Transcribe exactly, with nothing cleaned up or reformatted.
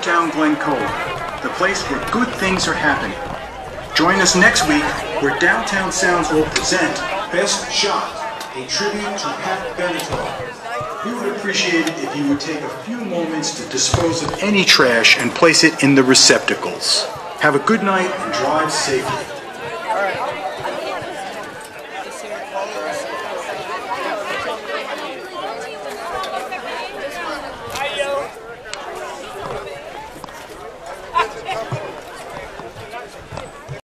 downtown Glen Cove, the place where good things are happening. Join us next week where Downtown Sounds will present Best Shot, a tribute to Pat Benatar. We would appreciate it if you would take a few moments to dispose of any trash and place it in the receptacles. Have a good night and drive safely.